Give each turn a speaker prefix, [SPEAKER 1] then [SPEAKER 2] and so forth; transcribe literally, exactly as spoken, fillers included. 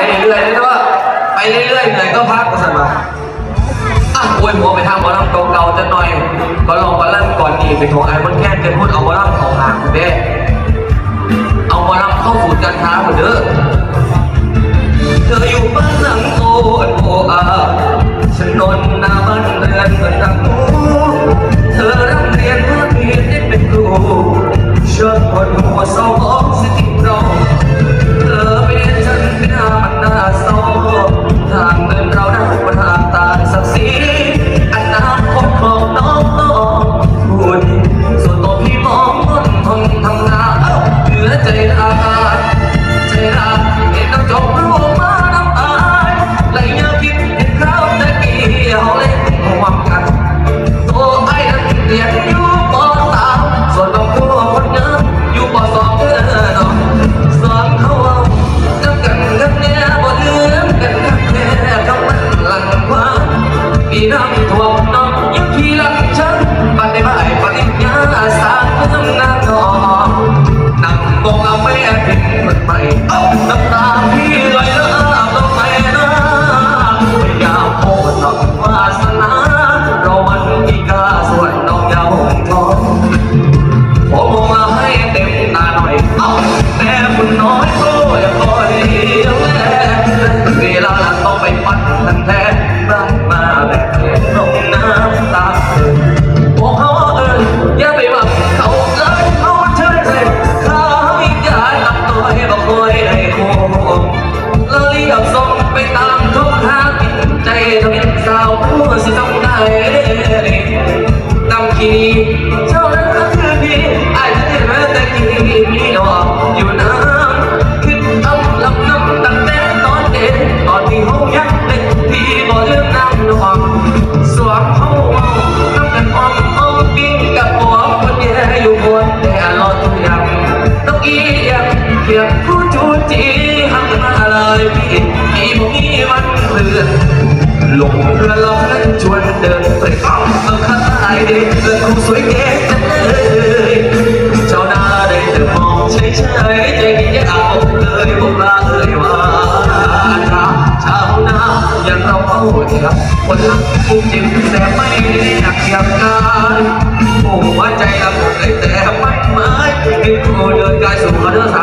[SPEAKER 1] เรื่อยๆเลยว่าไปเรื่อยๆเหนื่อยก็พักก็สั่นมาอ่ะอวยหัวไปทางบอลลัมเก่าๆจะหน่อยก็ลองบอลลัมก่อนดีเป็นของไอ้มันแค่จะพูดเอาบอลลัมของห่างเด้เอาบอลลัมเข้าสู่การค้าเหมือนเดิมเธออยู่บ้านหลังโตโออาฉันนอนหน้าบ้านเรือนเหมือนดังหูเธอร่ำเรียนเพื่อเพียรได้เป็นครูเชิญคนหัวเศร้าของสติเราเธอเป็นฉันเป็นหน้ามันหน้าเศร้าทางเดินเราได้ประทานตาศักดิ์ศรีอนาคตของน้องต้องพูดส่วนตัวพี่มองคนทนทำงานเหลือใจอาการใจรักเห็นต้องจบรู้มาน้ำตาไหลเยอะคิดเห็นเขาตะเกียบเล่นห่วงกันตัวไอ้นั้นเรียนอยู่ป.สามส่วนน้องผู้คนเยอะอยู่ป.สองเธอเนาะสอนเขาเอาจำกันกันเนี่ยบ่เลื่อมกันกันแค่คำมันหลังกว่ามีน้ำท่วมน้องยังขี่หลังฉันปัดได้บ่ายปัดได้ยาสาเพิ่มงานนอนนั่งมองเอาแม่ทิ้งมันไปเอาน้ำตาพี่ไหลแล้วลงไปนะไม่อยากโคตรหรอกวาสนาเรามันมีค่าส่วนน้องยาวทองผมมองมาให้เต็มตาหน่อยเอาแต่คุณน้อยโอ้ยคอยแลเวลาต้องไปปัดตั้งแต่บ้านมาแบบลงน้ำตาบอกเขาเอ่ยอย่าไปหวังเขาเลยเขาเชิญเลยเขาอีกอย่าตัดตัวให้บอกคอยได้โค้งแล้วเรียกส่งไปตามทุกทางใจทำให้สาวผู้สิต้องได้นำขีเจ้านั้นก็คือพี่ไอ้ที่แม้แต่กี้พี่ดอกอยู่น้ำขึ้นทำลำน้ำตั้งแต่ตอนเด็กตอนที่เขายังเด็กพี่บ่เลือกน้ำนองสวมเขาน้ำกันอ้อมอ้อมปิ้งกับหัวคนแย่อยู่บนแต่รอทุกอย่างต้องอีอย่างเพียงผู้จูจีหักมาเลยพี่พี่บ่มีวันเปลี่ยนลงเรือลำนั้นชวนเดินไปเอาเมื่อข้าไอ้เด็กเรือคงสวยแก่จังเลยเจ้าหน้าได้แต่มองเฉยๆใจดีเอาเลยพวกเราเอ่ยว่าชาวนาอย่างเราเอาเถียบคนรักผู้จิตแต่ไม่อยากเทียบกันหัวใจเราเลยแต่ไม่หมายเป็นผู้เดินกายสู่กระเดิน